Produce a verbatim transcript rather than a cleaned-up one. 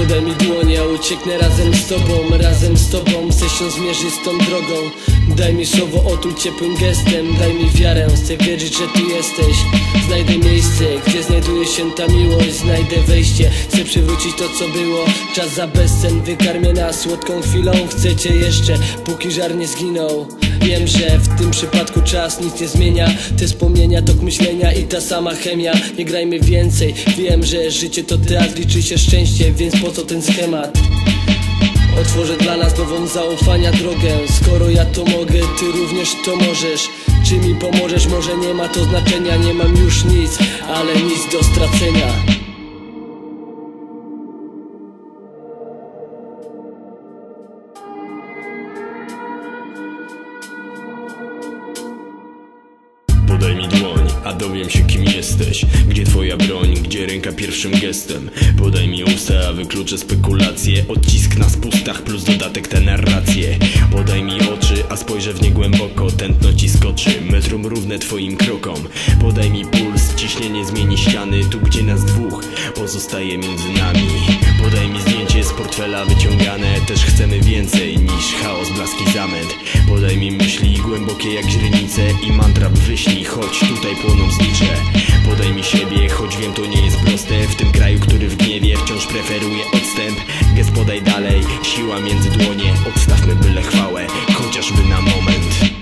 Podaj mi dłoń, ja ucieknę razem z tobą. Razem z tobą sesją zmierzy z tą drogą. Daj mi słowo, otul ciepłym gestem. Daj mi wiarę, chcę wierzyć, że tu jesteś. Znajdę miejsce, gdzie znajduje się ta miłość. Znajdę wejście, chcę przywrócić to co było. Czas za bezcen, wykarmię nas słodką chwilą. Chcecie jeszcze, póki żar nie zginął. Wiem, że w tym przypadku czas nic nie zmienia. Te wspomnienia, tok myślenia i ta sama chemia. Nie grajmy więcej, wiem, że życie to teatr. Liczy się szczęście, więc po co ten schemat? Otworzę dla nas nową zaufania drogę. Skoro ja to mogę, ty również to możesz. Czy mi pomożesz? Może nie ma to znaczenia. Nie mam już nic, ale nic do stracenia. Podaj mi dłoń, a dowiem się kim jesteś. Gdzie twoja broń, gdzie ręka pierwszym gestem. Podaj mi usta, a wykluczę spekulacje. Odcisk na spustach plus dodatek te narracje. Podaj mi oczy, a spojrzę w nie głęboko. Tętno ci skoczy, metrum równe twoim krokom. Podaj mi puls, ciśnienie zmieni ściany. Tu gdzie nas dwóch pozostaje między nami. Podaj mi zdjęcie z portfela wyciągane. Też chcemy więcej niż chaos, blaski, zamęt. Podaj mi myśli głębokie jak źrenice i mantra wyślij, choć tutaj płoną znicze. Podaj mi siebie, choć wiem to nie jest proste. W tym kraju, który w gniewie wciąż preferuje odstęp. Gest podaj dalej, siła między dłonie. Odstawmy byle chwałę, chociażby na moment.